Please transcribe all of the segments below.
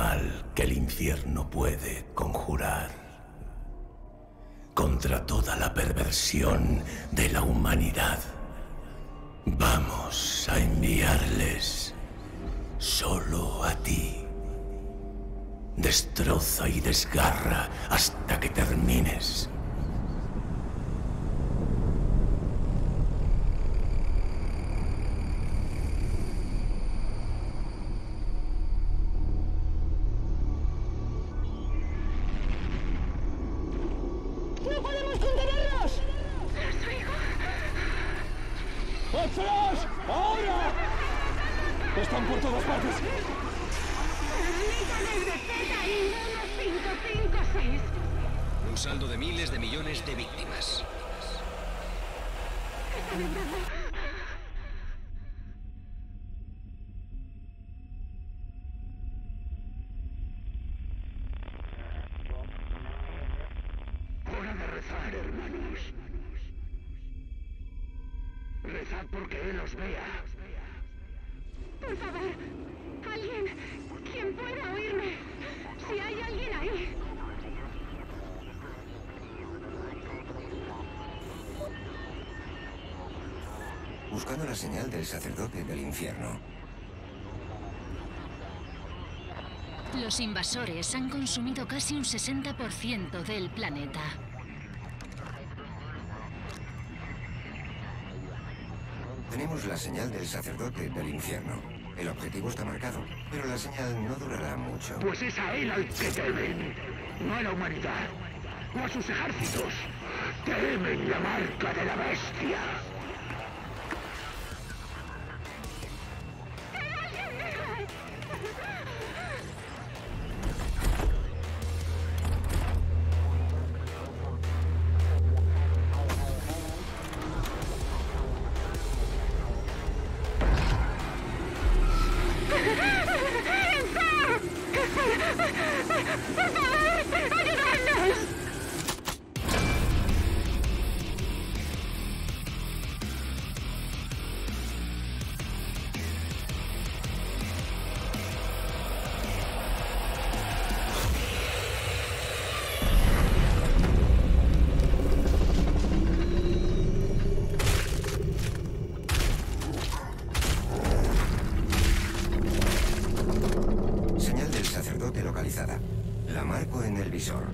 mal que el infierno puede conjurar contra toda la perversión de la humanidad. Vamos a enviarles solo a ti. Destroza y desgarra hasta que termines. ¡No podemos contenerlos! ¡Los oigo! ¡Extras! ¡Ahora! Están por todas partes. Un saldo de miles de millones de víctimas. Hora de rezar, hermanos. Rezad porque Él os vea. Por favor, alguien, quien pueda oírme. Si hay alguien ahí. Buscando la señal del sacerdote del infierno. Los invasores han consumido casi un 60% del planeta. Tenemos la señal del sacerdote del infierno. El objetivo está marcado, pero la señal no durará mucho. Pues es a Él al que temen, no a la humanidad, o a sus ejércitos. Temen la marca de la bestia. Señal del sacerdote localizada. La marco en el visor.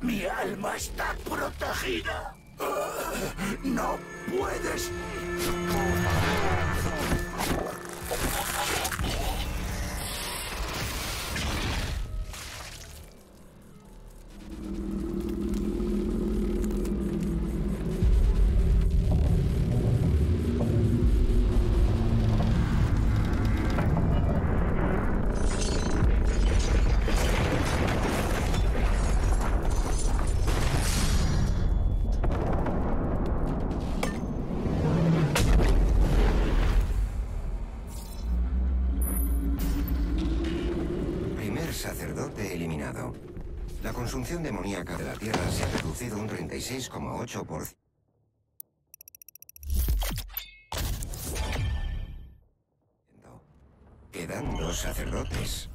Mi alma está protegida. No puedes. Sacerdote eliminado. La consunción demoníaca de la Tierra se ha reducido un 36,8%. Quedan 2 sacerdotes.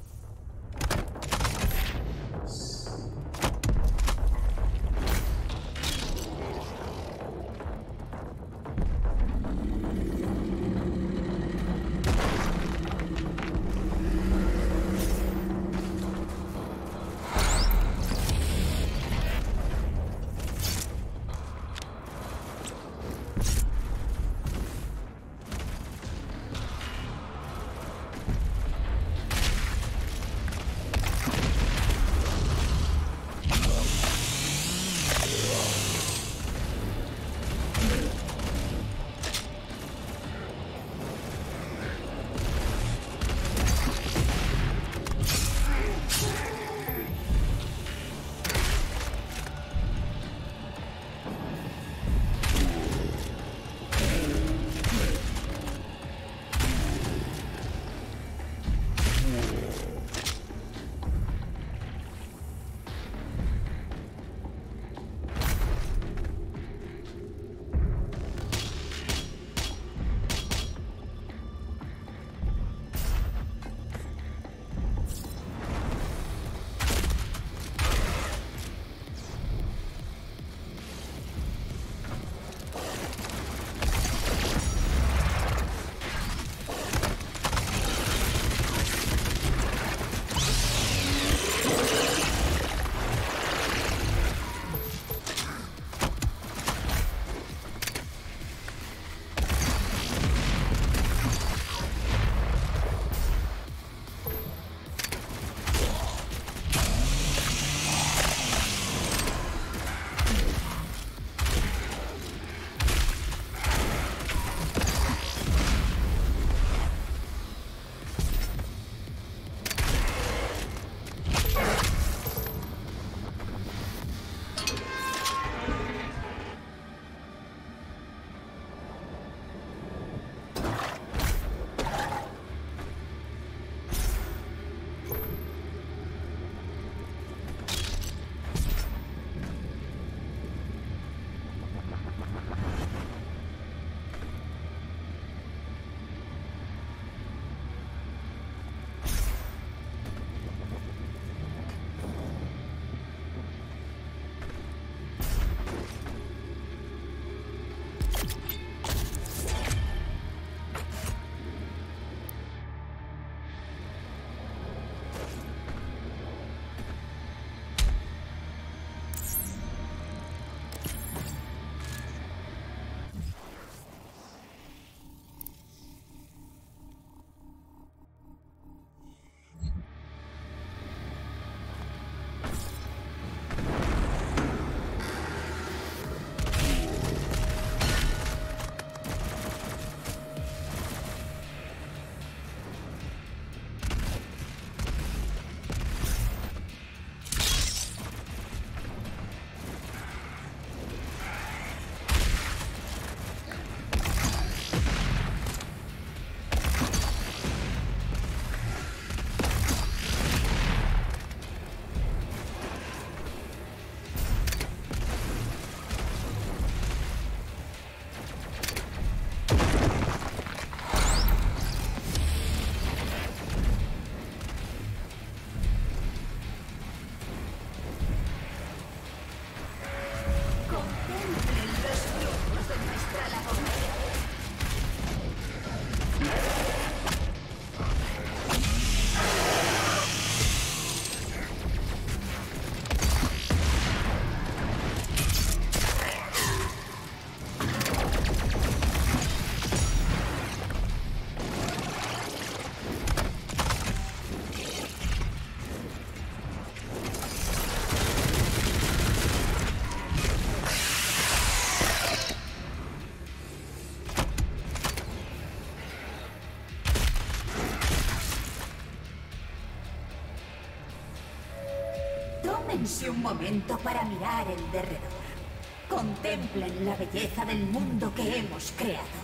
Tómense un momento para mirar en derredor. Contemplen la belleza del mundo que hemos creado.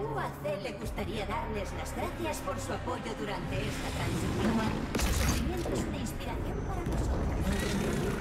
UAC le gustaría darles las gracias por su apoyo durante esta transición. Su sufrimiento es una inspiración para nosotros.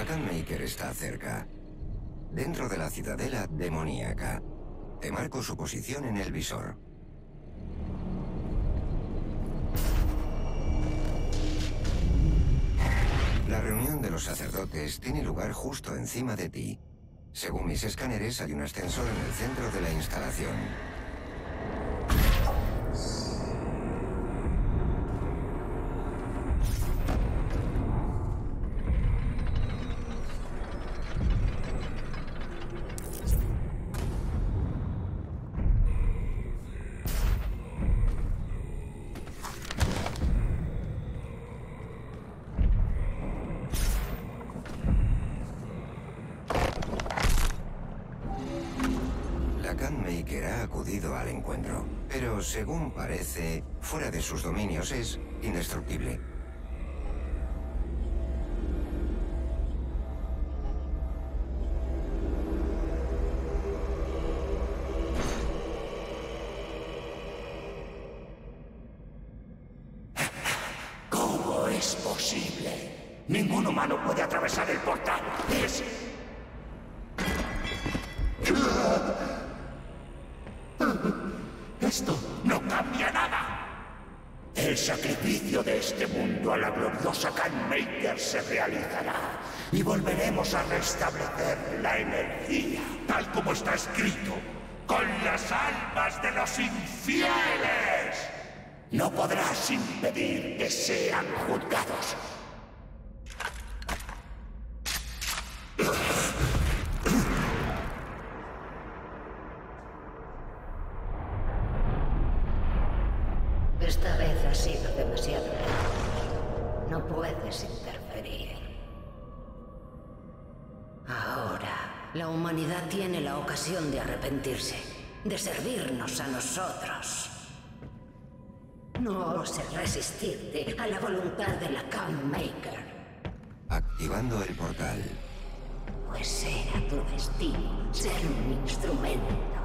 Khanmaker está cerca, dentro de la ciudadela demoníaca. Te marco su posición en el visor. La reunión de los sacerdotes tiene lugar justo encima de ti. Según mis escáneres, hay un ascensor en el centro de la instalación. Khanmaker ha acudido al encuentro, pero según parece, fuera de sus dominios es indestructible. ¿Cómo es posible? Ningún humano puede atravesar el portal. Esto no cambia nada. El sacrificio de este mundo a la gloriosa Khanmaker se realizará y volveremos a restablecer la energía, tal como está escrito, con las almas de los infieles. No podrás impedir que sean juzgados. Esta vez ha sido demasiado lejos. No puedes interferir. Ahora, la humanidad tiene la ocasión de arrepentirse, de servirnos a nosotros. No oses resistirte a la voluntad de la Khanmaker. Activando el portal. Pues era tu destino ser un instrumento.